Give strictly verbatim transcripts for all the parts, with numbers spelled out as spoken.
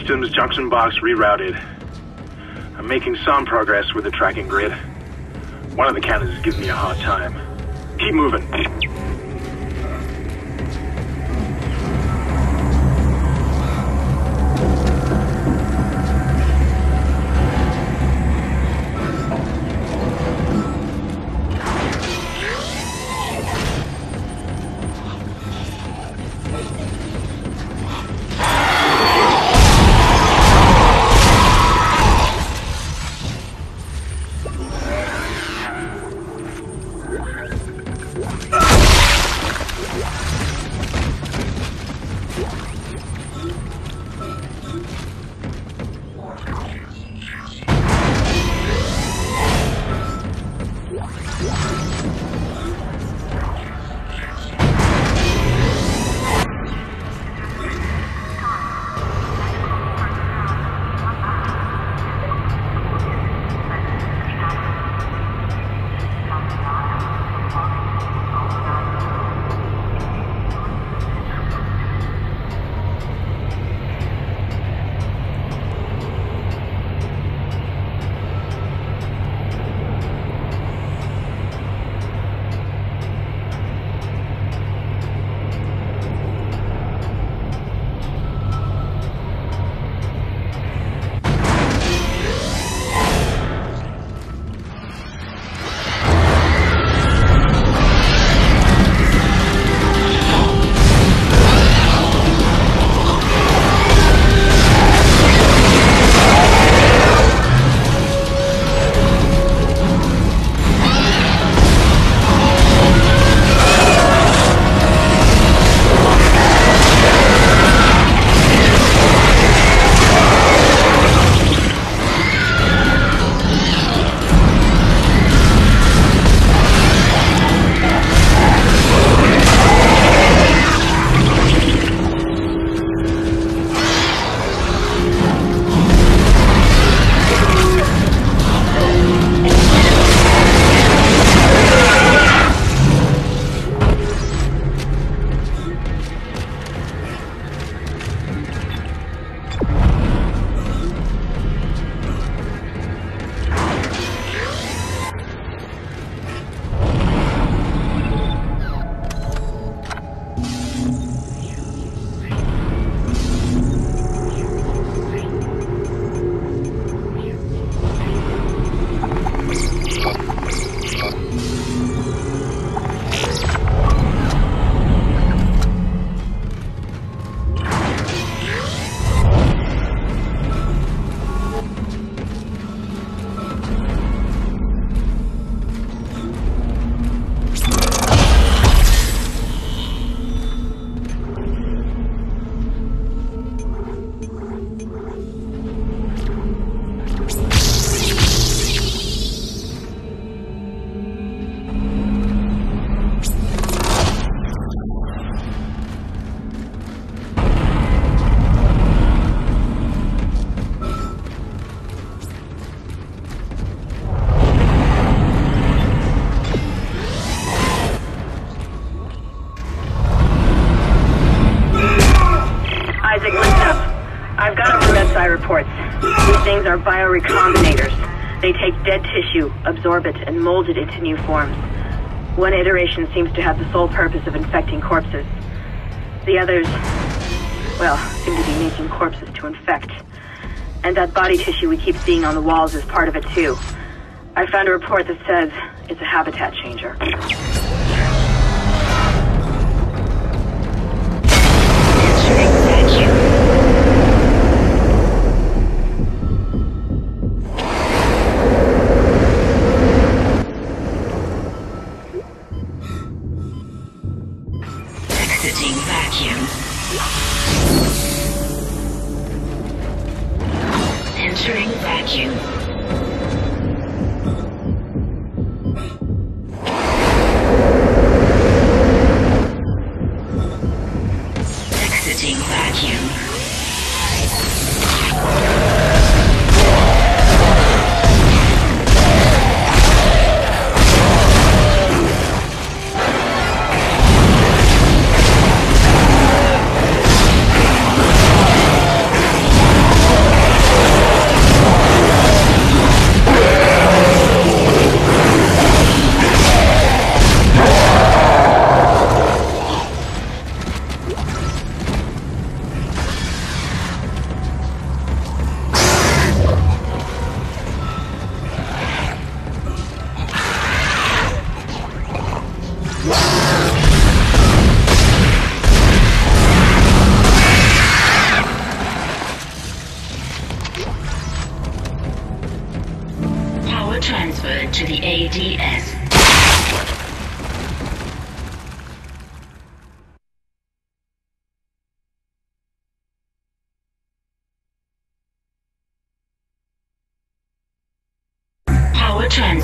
systems junction box rerouted. I'm making some progress with the tracking grid. One of the cannons is giving me a hard time. Keep moving. reports. These things are biorecombinators. They take dead tissue, absorb it, and mold it into new forms. One iteration seems to have the sole purpose of infecting corpses. The others, well, seem to be making corpses to infect. And that body tissue we keep seeing on the walls is part of it too. I found a report that says it's a habitat changer. Exiting vacuum. Entering vacuum. Exiting vacuum.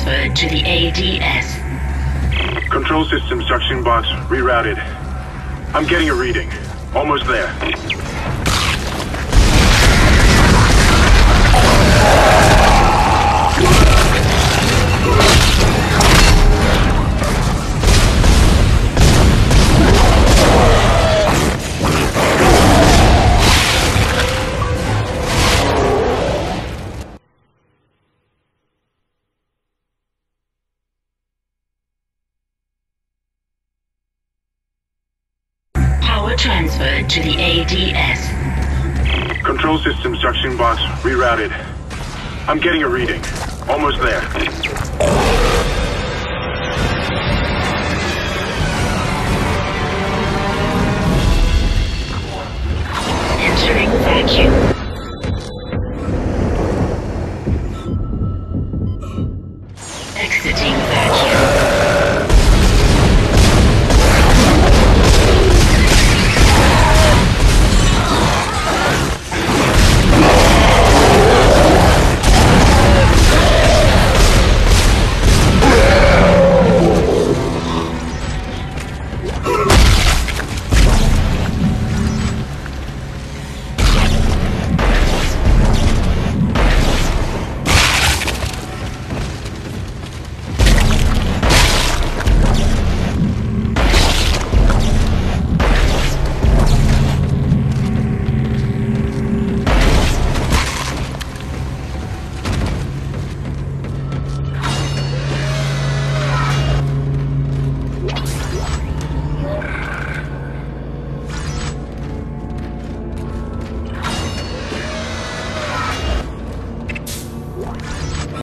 transferred to the A D S. Control system suction box rerouted. I'm getting a reading. Almost there. Power transferred to the A D S. Control system suction box rerouted. I'm getting a reading. Almost there.